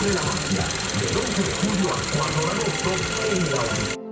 de la magia, del 11 de julio al 4 de agosto en la